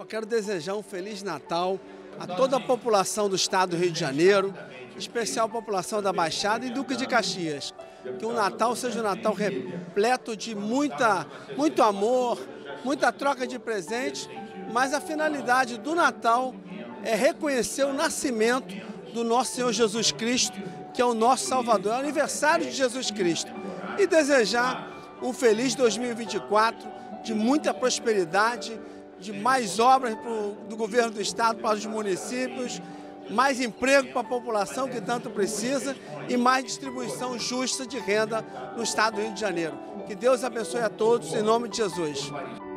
quero desejar um Feliz Natal a toda a população do estado do Rio de Janeiro, em especial a população da Baixada e Duque de Caxias. Que o Natal seja um Natal repleto de muito amor, muita troca de presentes, mas a finalidade do Natal é reconhecer o nascimento do nosso Senhor Jesus Cristo, que é o nosso Salvador, é o aniversário de Jesus Cristo. E desejar um feliz 2024, de muita prosperidade, de mais obras do governo do estado para os municípios, mais emprego para a população que tanto precisa e mais distribuição justa de renda no estado do Rio de Janeiro. Que Deus abençoe a todos, em nome de Jesus.